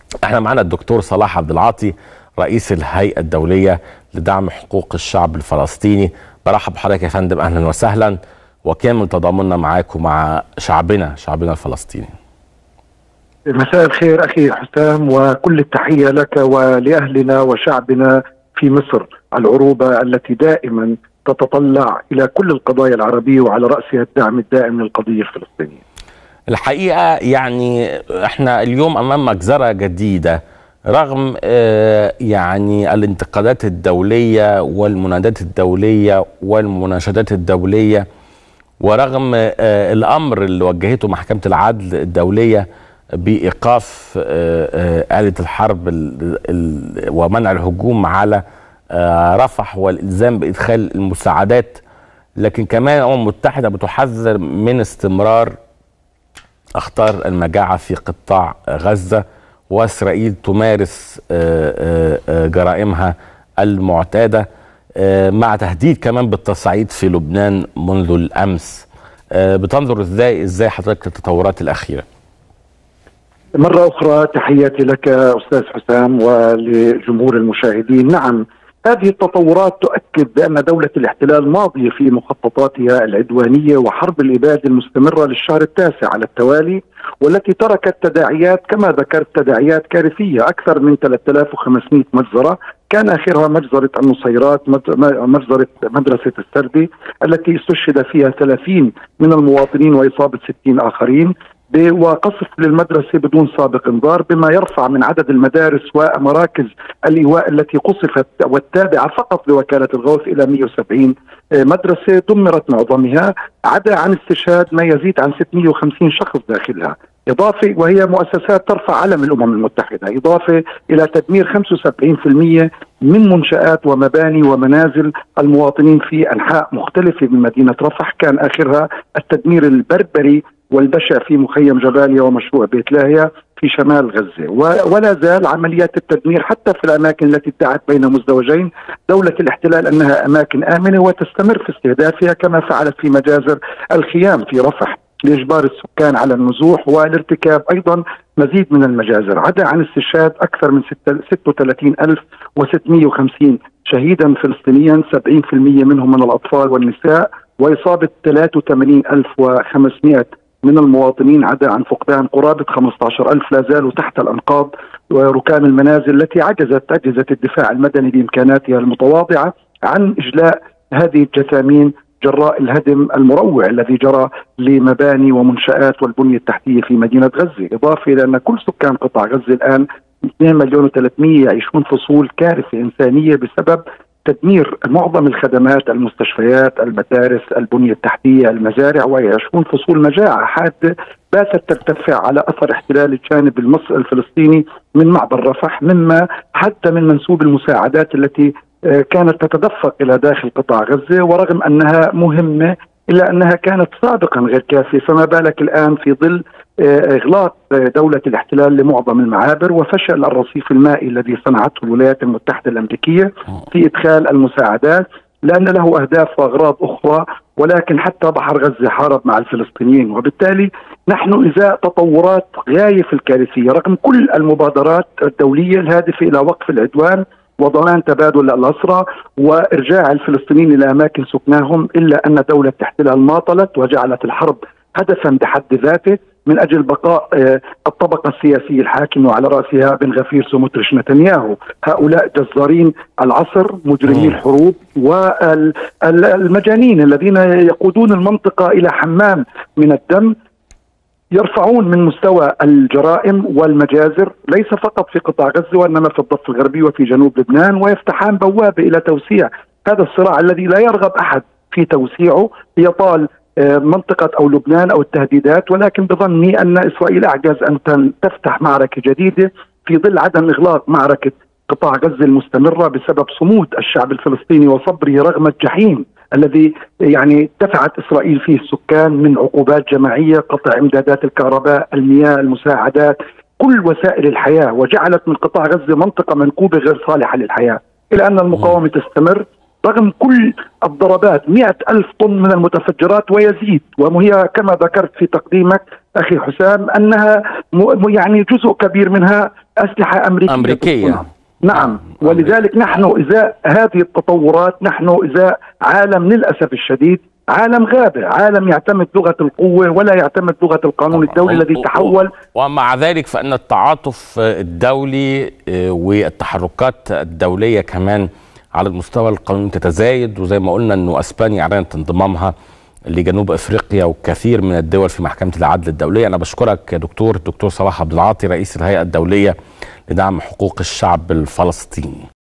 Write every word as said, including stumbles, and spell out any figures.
احنا معانا الدكتور صلاح عبد العاطي رئيس الهيئة الدولية لدعم حقوق الشعب الفلسطيني. برحب بحضرتك يا فندم، اهلا وسهلا، وكامل تضامننا معاك ومع شعبنا شعبنا الفلسطيني. مساء الخير اخي حسام، وكل التحية لك ولأهلنا وشعبنا في مصر العروبة التي دائما تتطلع الى كل القضايا العربية وعلى رأسها الدعم الدائم للقضية الفلسطينية. الحقيقة يعني احنا اليوم امام مجزرة جديدة رغم اه يعني الانتقادات الدولية والمنادات الدولية والمناشدات الدولية، ورغم اه الامر اللي وجهته محكمة العدل الدولية بإيقاف اه اه آلة الحرب ال ال ومنع الهجوم على اه رفح والإلزام بإدخال المساعدات، لكن كمان الأمم المتحدة بتحذر من استمرار أخطار المجاعة في قطاع غزة، وإسرائيل تمارس جرائمها المعتادة مع تهديد كمان بالتصعيد في لبنان منذ الأمس. بتنظر إزاي إزاي حضرتك التطورات الأخيرة؟ مرة أخرى تحياتي لك أستاذ حسام ولجمهور المشاهدين. نعم، هذه التطورات تؤكد بأن دولة الاحتلال ماضية في مخططاتها العدوانية وحرب الإبادة المستمرة للشهر التاسع على التوالي، والتي تركت تداعيات كما ذكرت تداعيات كارثية. أكثر من ثلاثة آلاف وخمسمئة مجزرة، كان آخرها مجزرة النصيرات، مجزرة مدرسة السردي التي استشهد فيها ثلاثين من المواطنين وإصابة ستين آخرين، وقصف للمدرسة بدون سابق انذار، بما يرفع من عدد المدارس ومراكز الإيواء التي قصفت والتابعة فقط لوكالة الغوث إلى مئة وسبعين مدرسة دمرت معظمها، عدا عن استشهاد ما يزيد عن ستمئة وخمسين شخص داخلها، إضافة وهي مؤسسات ترفع علم الأمم المتحدة، إضافة إلى تدمير خمسة وسبعين بالمئة من منشآت ومباني ومنازل المواطنين في أنحاء مختلفة من مدينة رفح، كان آخرها التدمير البربري والبشع في مخيم جباليا ومشروع بيت لاهيا في شمال غزة. ولا زال عمليات التدمير حتى في الأماكن التي ادعت بين مزدوجين دولة الاحتلال أنها أماكن آمنة، وتستمر في استهدافها كما فعلت في مجازر الخيام في رفح لإجبار السكان على النزوح والارتكاب أيضا مزيد من المجازر، عدا عن استشهاد أكثر من ستة وثلاثين ألف وستمئة وخمسين شهيدا فلسطينيا، سبعين بالمئة منهم من الأطفال والنساء، وإصابة ثلاثة وثمانين ألف وخمسمئة من المواطنين، عدا عن فقدان قرابة خمسة عشر ألف لا زالوا تحت الأنقاض وركام المنازل التي عجزت عجزت الدفاع المدني بإمكاناتها المتواضعة عن إجلاء هذه الجثامين جراء الهدم المروع الذي جرى لمباني ومنشآت والبنية التحتية في مدينة غزة، إضافة إلى أن كل سكان قطاع غزة الآن اثنين مليون وثلاثمئة يعيشون فصول كارثة إنسانية بسبب تدمير معظم الخدمات، المستشفيات، المدارس، البنية التحتية، المزارع، ويعيشون فصول مجاعة حادة باتت ترتفع على أثر احتلال الجانب المصري الفلسطيني من معبر رفح، مما حتى من منسوب المساعدات التي كانت تتدفق إلى داخل قطاع غزة، ورغم أنها مهمة إلا أنها كانت سابقا غير كافية، فما بالك الآن في ظل إغلاق دولة الاحتلال لمعظم المعابر وفشل الرصيف المائي الذي صنعته الولايات المتحدة الأمريكية في إدخال المساعدات، لأن له أهداف وأغراض أخرى، ولكن حتى بحر غزة حارب مع الفلسطينيين. وبالتالي نحن إزاء تطورات غاية في الكارثية رغم كل المبادرات الدولية الهادفة إلى وقف العدوان وضمان تبادل الأسرى وإرجاع الفلسطينيين إلى أماكن سكناهم، إلا أن دولة الاحتلال ماطلت وجعلت الحرب هدفا بحد ذاته من أجل بقاء الطبقة السياسية الحاكمة وعلى رأسها بن غفير سموتريش نتنياهو. هؤلاء جزارين العصر، مجرمي الحروب والمجانين الذين يقودون المنطقة إلى حمام من الدم، يرفعون من مستوى الجرائم والمجازر ليس فقط في قطاع غزة وإنما في الضفة الغربية وفي جنوب لبنان، ويفتحان بوابة إلى توسيع هذا الصراع الذي لا يرغب أحد في توسيعه يطال منطقة أو لبنان أو التهديدات، ولكن بظني أن إسرائيل أعجز أن تفتح معركة جديدة في ظل عدم إغلاق معركة قطاع غزة المستمرة بسبب صمود الشعب الفلسطيني وصبره رغم الجحيم الذي يعني دفعت إسرائيل فيه السكان من عقوبات جماعية، قطع إمدادات الكهرباء، المياه، المساعدات، كل وسائل الحياة، وجعلت من قطاع غزة منطقة منكوبة غير صالحة للحياة، إلى أن المقاومة تستمر رغم كل الضربات مئة ألف طن من المتفجرات ويزيد، وهي كما ذكرت في تقديمك أخي حسام أنها يعني جزء كبير منها أسلحة أمريكية, أمريكية. نعم، ولذلك نحن إزاء هذه التطورات، نحن إزاء عالم للأسف الشديد عالم غابة، عالم يعتمد لغة القوة ولا يعتمد لغة القانون الدولي الذي تحول. ومع ذلك فإن التعاطف الدولي والتحركات الدولية كمان على المستوى القانوني تتزايد، وزي ما قلنا أنه أسبانيا أعلنت انضمامها لجنوب أفريقيا وكثير من الدول في محكمة العدل الدولية. أنا بشكرك يا دكتور الدكتور صلاح عبد العاطي رئيس الهيئة الدولية لدعم حقوق الشعب الفلسطيني.